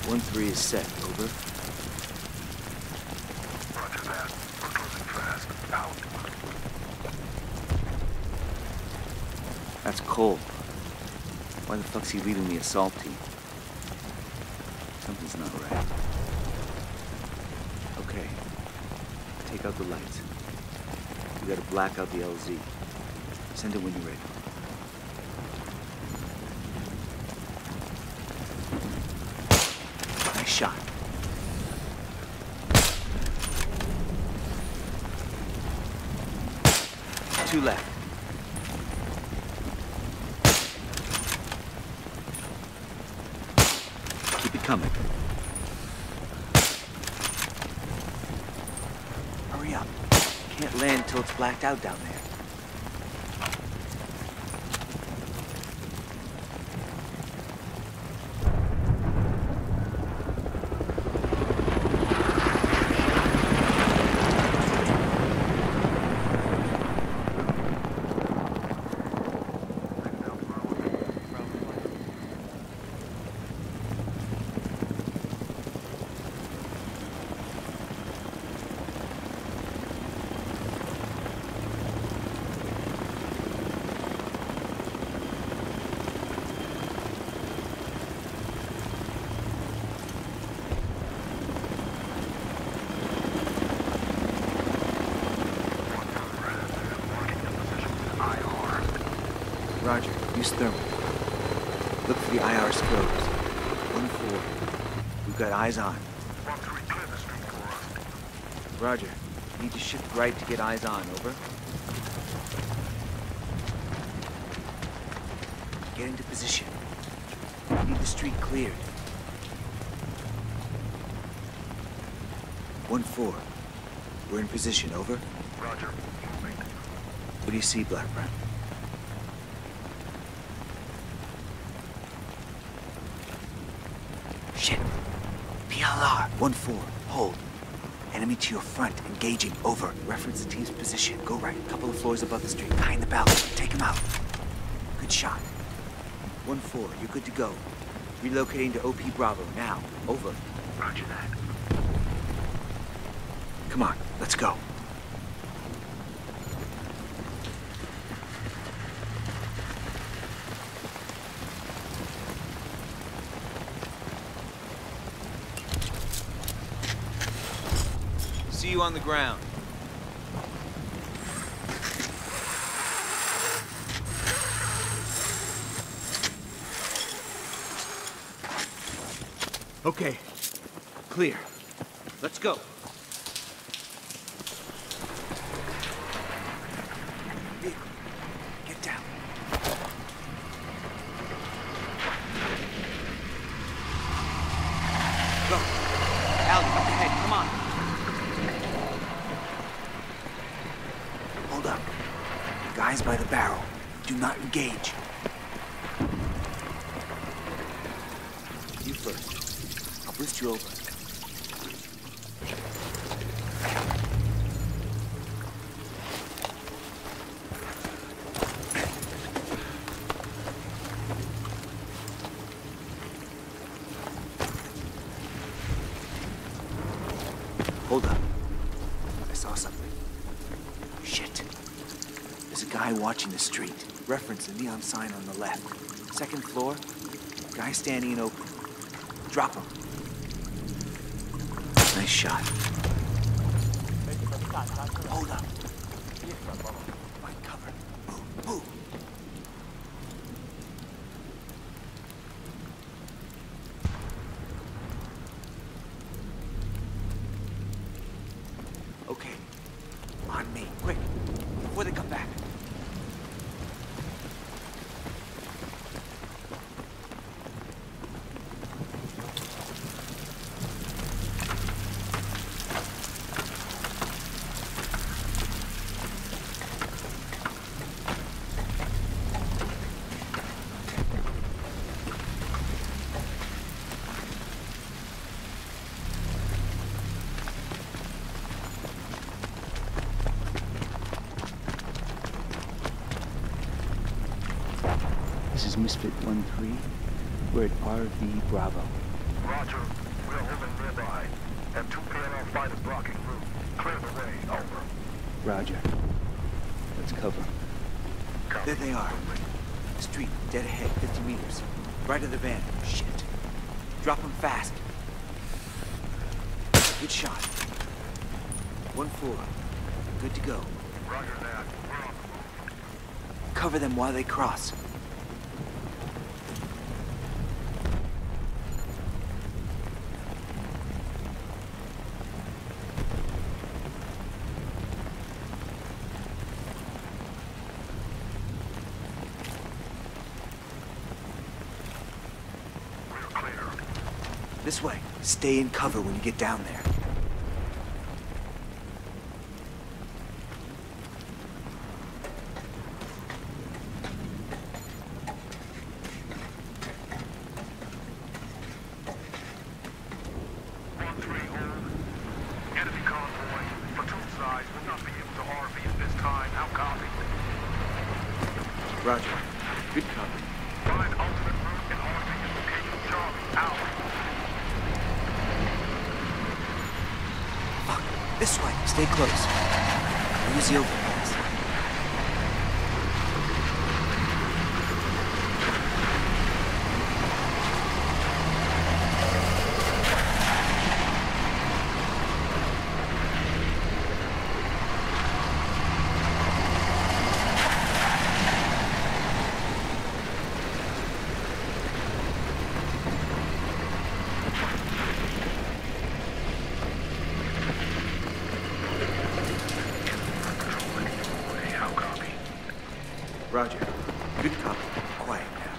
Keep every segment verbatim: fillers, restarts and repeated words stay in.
one three is set. Over. Roger that. We're closing fast. Out. That's Cole. Why the fuck's he leading the assault team? Something's not right. Okay. Take out the lights. We gotta black out the L Z. Send it when you're ready. Nice shot. Two left. Keep it coming. Hurry up. Can't land till it's blacked out down there. Roger, use thermal. Look for the I R scopes. one four. We've got eyes on. one three, clear the street for us. Roger. Need to shift right to get eyes on. Over. Get into position. Need the street cleared. one four. We're in position. Over. Roger. Moving. What do you see, Black Brown? Shit. P L R. one four. Hold. Enemy to your front. Engaging. Over. Reference the team's position. Go right. Couple of floors above the street. Behind the balcony. Take him out. Good shot. one four. You're good to go. Relocating to O P Bravo. Now. Over. Roger that. Come on. Let's go. See you on the ground. Okay. Clear. Let's go. Vehicle. Get down. Go. Allie, up ahead. Come on. Hold up. Guys by the barrel. Do not engage. You first. I'll boost you over. Hold up. I saw something. Shit. There's a guy watching the street. Reference the neon sign on the left. Second floor. Guy standing in open. Drop him. Nice shot. Hold up. Find cover. Move, move. Okay. On me. Quick. Before they come back. This is Misfit one three. We're at R V Bravo. Roger. Roger. Let's cover. There they are. Street, dead ahead, fifty meters. Right of the van. Shit. Drop them fast. Good shot. One four. Good to go. Roger that. We're on the move. Cover them while they cross. This way. Stay in cover when you get down there. One three hold. Enemy convoy. Platoon size will not be able to R V at this time. How copy? Roger. Good cover. Find alternate route and R V at location Charlie. Out. This way. Stay close. Use the overpass. Roger. Good copy. Quiet now.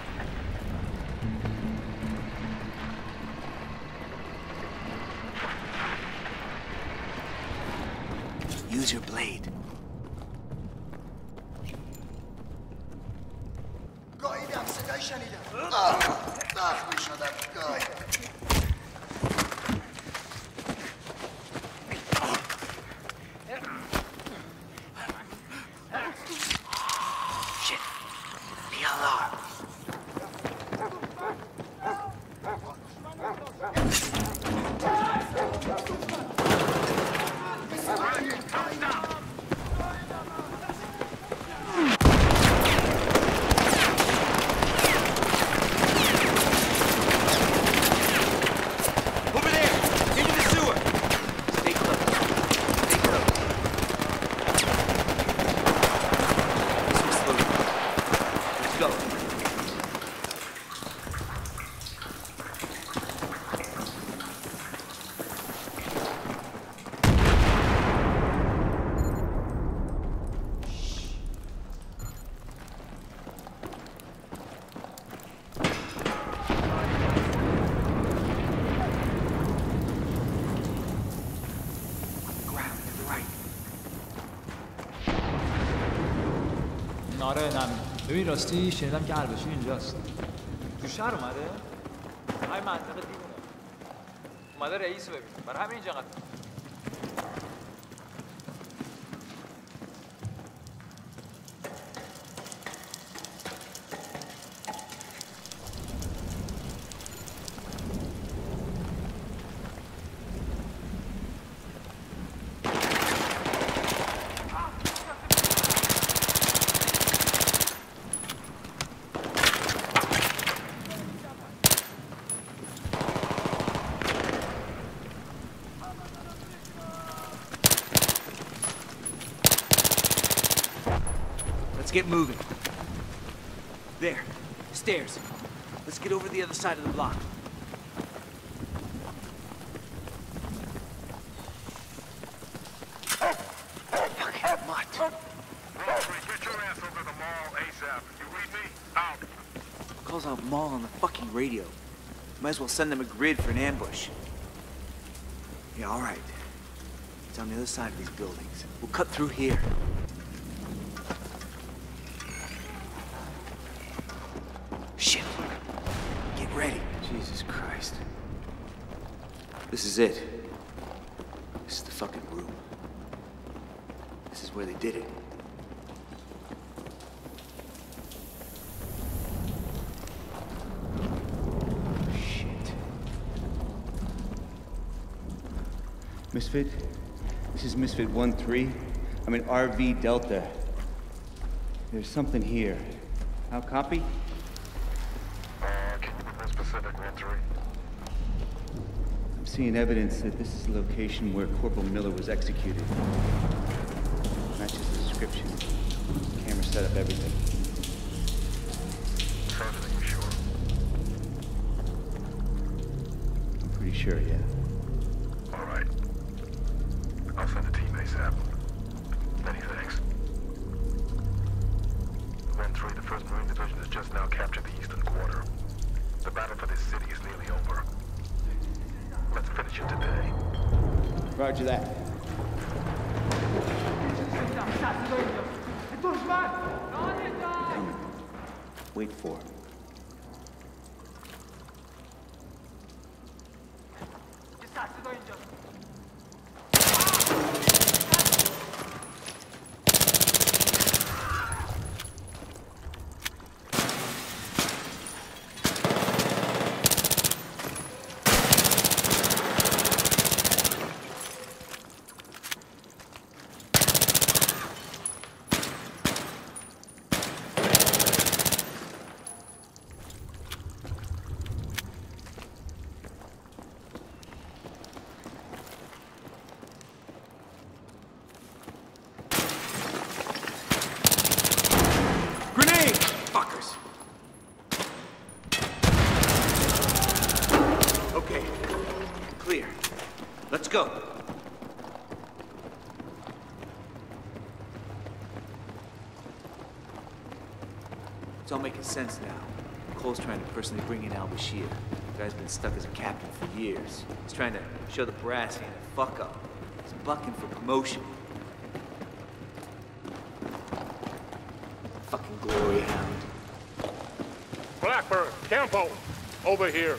Use your blade. گاهیدم صدای شنیدم آه زخمی شدم گاهیدم آره نمی ببین راستی شنیدم که البشیر اینجاست تو شهر اومده؟ های منطقه دیونه اومده رئیس ببین برای همین اینجا قد Let's get moving. There. Stairs. Let's get over the other side of the block. Fucking mutt. Rosary, get your ass over to the mall ASAP. You read me? Out. Calls out mall on the fucking radio. Might as well send them a grid for an ambush. Yeah, all right. It's on the other side of these buildings. We'll cut through here. Shit. Get ready. Jesus Christ. This is it. This is the fucking room. This is where they did it. Shit. Misfit, this is Misfit one three. I'm in R V Delta. There's something here. How copy? Uh, can you be more specific, one three? I'm seeing evidence that this is the location where Corporal Miller was executed. Matches the description. Camera set up, everything. Certain, you sure? I'm pretty sure, yeah. All right. I'll send a team ASAP. Many thanks. one three, the first Marine Division has just now captured the eastern quarter. The battle for this city is nearly over. Let's finish it today. Roger that. Coming. Wait for it. Let's go. It's all making sense now. Cole's trying to personally bring in al-Bashir. The guy's been stuck as a captain for years. He's trying to show the brass he ain't a fuck-up. He's bucking for promotion. Fucking glory hound. Blackburn, Campo, over here.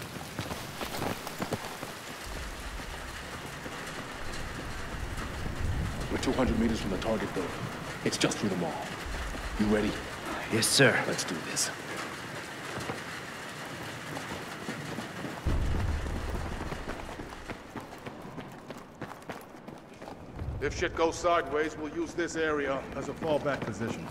We're two hundred meters from the target building. It's just through the mall. You ready? Yes, sir. Let's do this. If shit goes sideways, we'll use this area as a fallback position.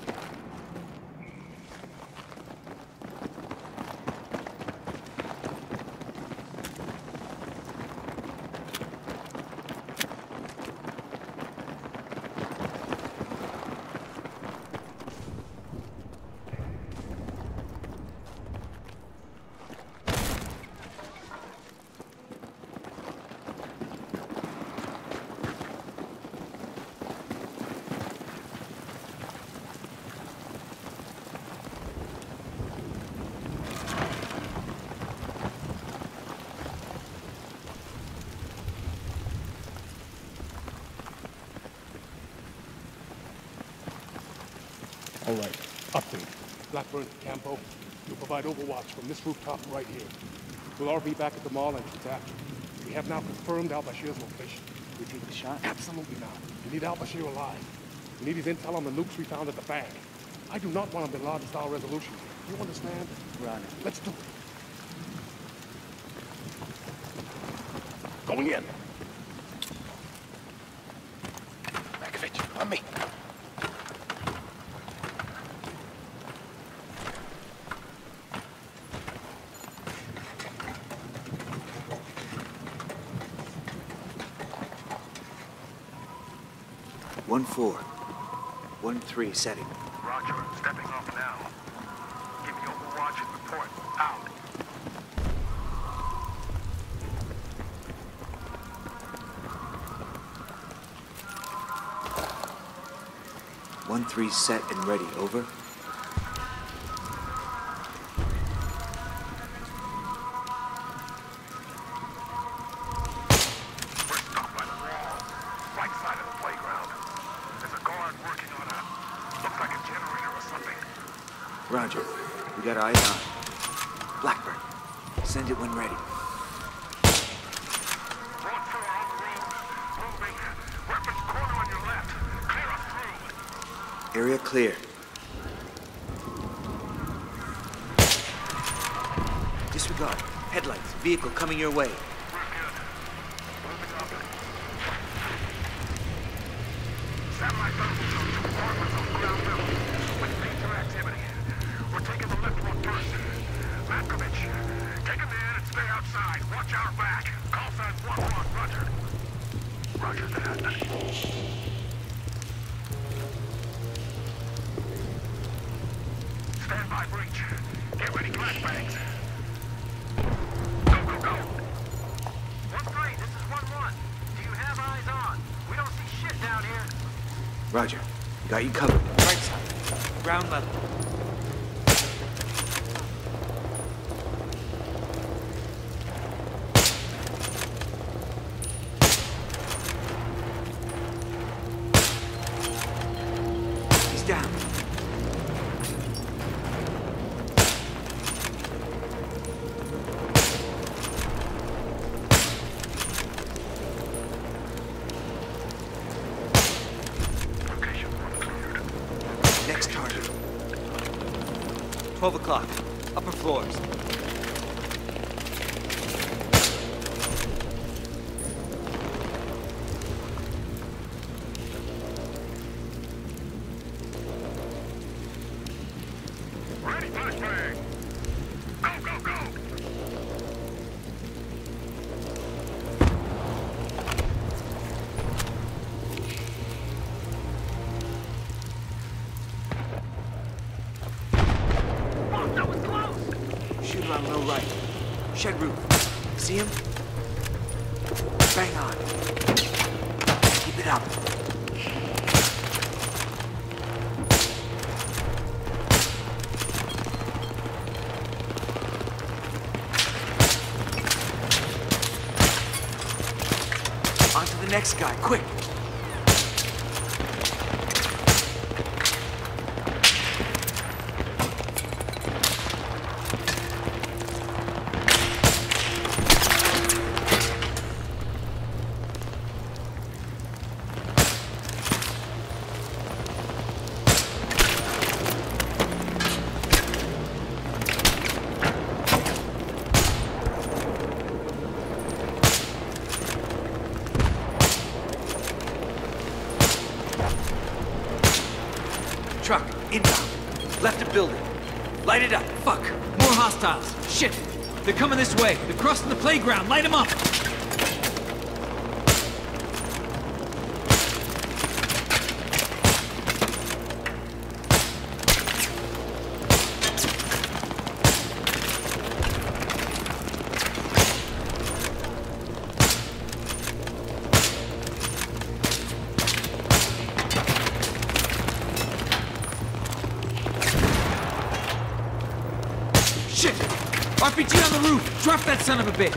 All right, update. Blackburn, Campo, you'll provide overwatch from this rooftop right here. We'll R V back at the mall entrance after. We have now confirmed al-Bashir's location. We take the shot? Absolutely not. We need al-Bashir alive. We need his intel on the nukes we found at the bank. I do not want a Bin Laden-style resolution. You understand? We're on it. Let's do it. Going in. Markovich, on me. One four. One three setting. Roger, stepping off now. Give me overwatch and report. Out. One three set and ready. Over. Roger. We got eyes on. Blackburn, send it when ready. Area clear. Disregard. Headlights. Vehicle coming your way. Satellite five thousand troops to apartments on ground level with major activity. We're taking the left one first. Matkovich, take a man and stay outside. Watch our back. Call signs one one, roger. Roger that. Stand by breach. Get ready flashbangs. Go, go, go! one three, this is one one. Do you have eyes on? We don't see shit down here. Roger. Got you covered. Right side. Ground level. He's down. Location one cleared. Next target. twelve o'clock. Upper floors. Ready, flashbang! Go, go, go! Fuck, that was close! Shoot on low right. Shed roof. See him? Bang on. Keep it up. On to the next guy, quick! Truck, inbound. Left a building. Light it up. Fuck. More hostiles. Shit. They're coming this way. They're crossing the playground. Light them up. Shit! R P G on the roof! Drop that son of a bitch!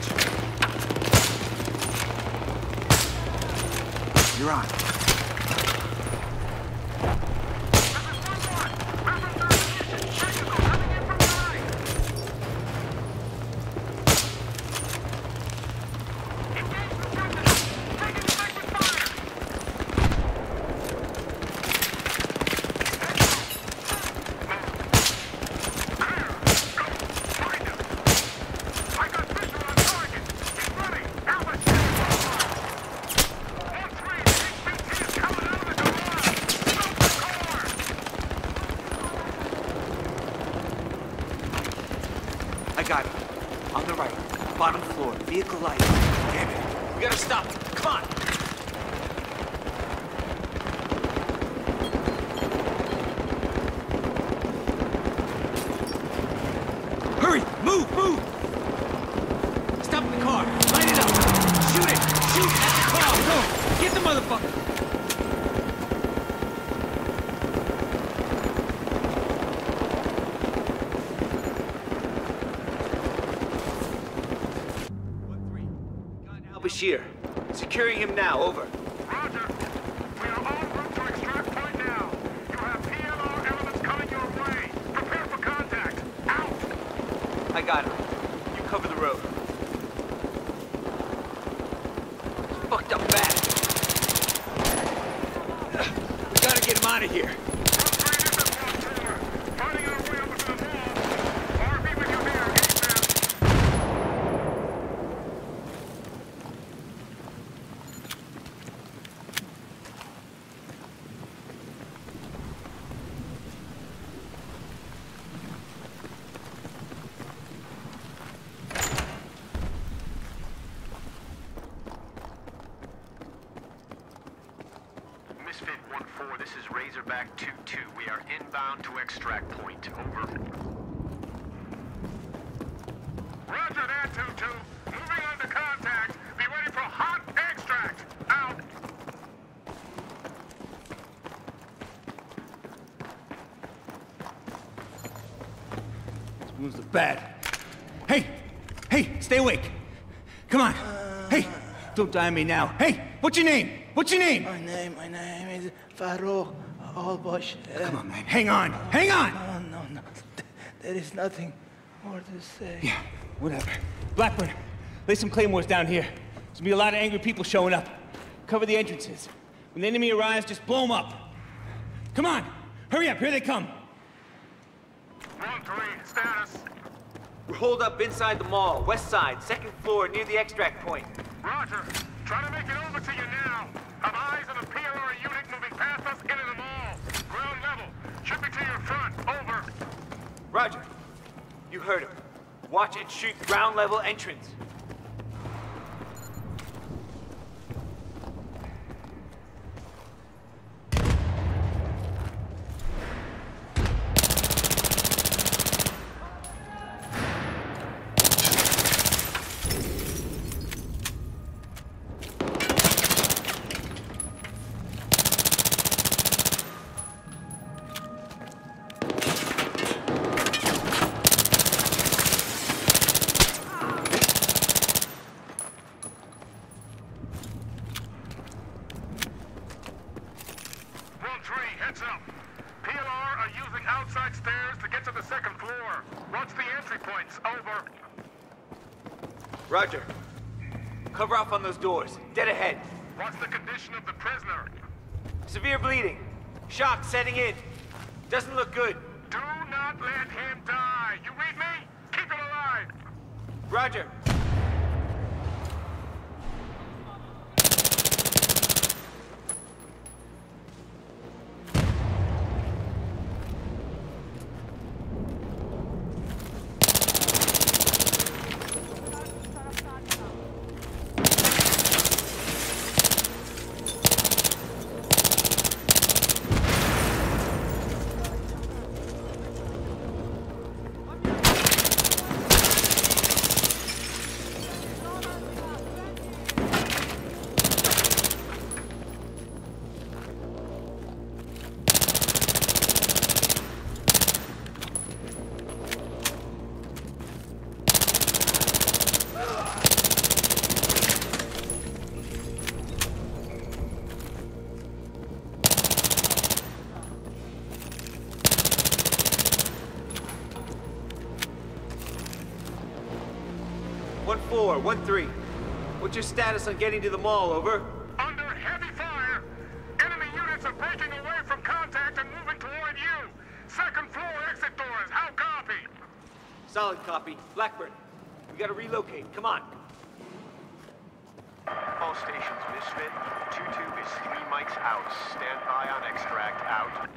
You're on. I got it. On the right. Bottom floor. Vehicle light. Damn it. We gotta stop him. Come on. Hurry! Move! Move! Stop the car! Light it up! Shoot it! Shoot at the car! Go! Get the motherfucker! Bashir. Securing him now, over. Roger. We are en route to extract point now. You have P L R elements coming your way. Prepare for contact. Out! I got him. You cover the road. It's fucked up bad. We gotta get him out of here. Finding our way over to the mall. R V with you here, ASAP. four, this is Razorback two two. We are inbound to extract point. Over. Roger that, two two. Moving on to contact. Be ready for hot extract. Out. These wounds look bad. Hey! Hey, stay awake! Come on! Hey! Don't die on me now. Hey! What's your name? What's your name? My name, my name is Farouk Albosh. Come on, man. Hang on! Hang on! No, no, no. There is nothing more to say. Yeah, whatever. Blackburn, lay some claymores down here. There's gonna be a lot of angry people showing up. Cover the entrances. When the enemy arrives, just blow them up. Come on! Hurry up, here they come! one three, status. We're holed up inside the mall, west side, second floor, near the extract point. Roger. Try to make it over to you now. Have eyes on a P L R unit moving past us into the mall. Ground level. Should be to your front. Over. Roger. You heard him. Watch and shoot ground level entrance. one three, heads up. P L R are using outside stairs to get to the second floor. Watch the entry points. Over. Roger. Cover off on those doors. Dead ahead. What's the condition of the prisoner? Severe bleeding. Shock setting in. Doesn't look good. Do not let him die. You read me? Keep it alive. Roger. one four, one three. What's your status on getting to the mall, over? Under heavy fire. Enemy units are breaking away from contact and moving toward you. Second floor exit doors. How copy? Solid copy. Blackburn, we gotta relocate. Come on. All stations, Misfit. two two is three mics out. Stand by on extract. Out.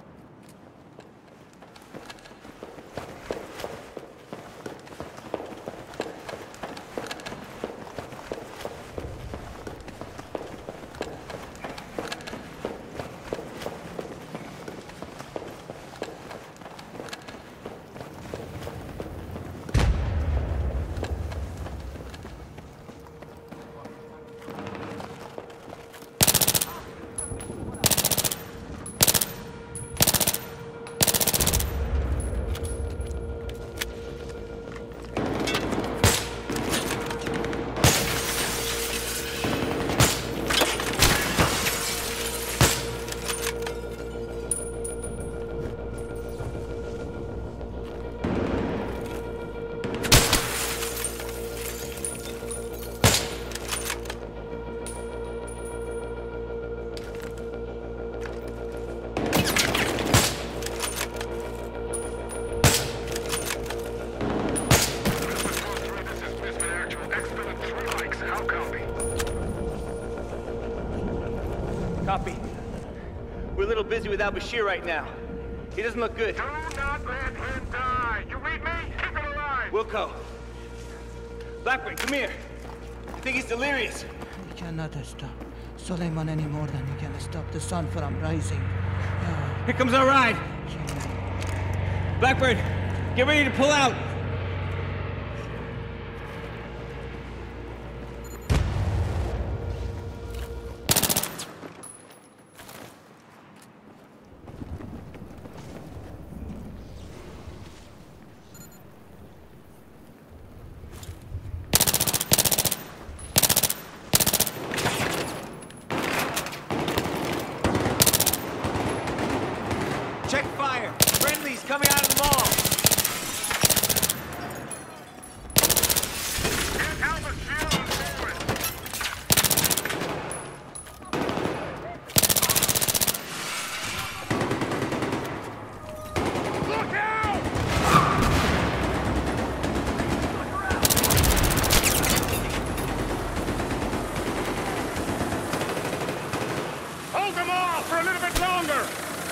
Copy. We're a little busy with Al-Bashir right now. He doesn't look good. Do not let him die. You read me? Keep it alive. Wilco. Blackburn, come here. I think he's delirious. We cannot stop. Suleiman any more than you can stop the sun from rising. Uh, Here comes our ride. Blackbird, get ready to pull out. Check fire! Friendlies coming out of the mall! Get Albert Shield and forward. Look out! Hold them off for a little bit longer!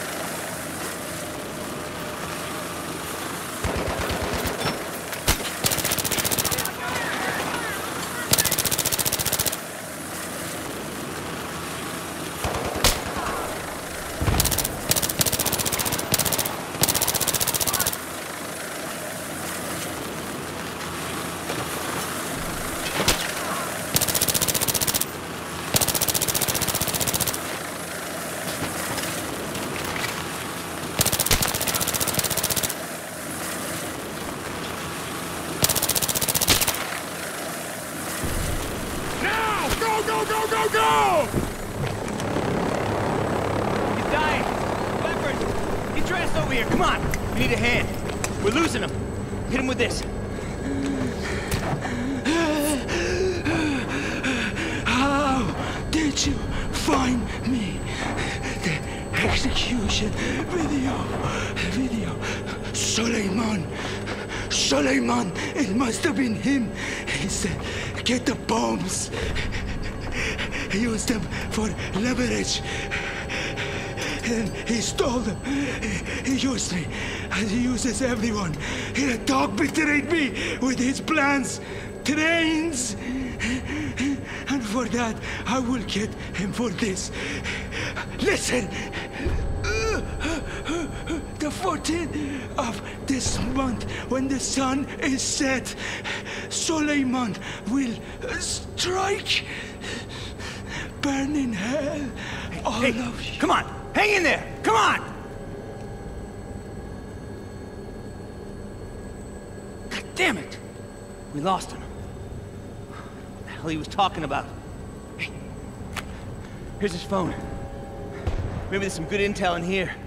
Go, go, go, go, go! He's dying. Blackbird, get dressed over here. Come on. We need a hand. We're losing him. Hit him with this. How did you find me? The execution video. Video. Suleiman. Suleiman. It must have been him. He said, get the bombs. He used them for leverage. And he stole them. He used me, as he uses everyone. The dog betrayed me with his plans, trains. And for that, I will get him for this. Listen. The fourteenth of this month, when the sun is set, Suleiman will strike. Burn in hell, all Hey, of you. come on. Hang in there. Come on. God damn it. We lost him. What the hell he was talking about? Hey, here's his phone. Maybe there's some good intel in here.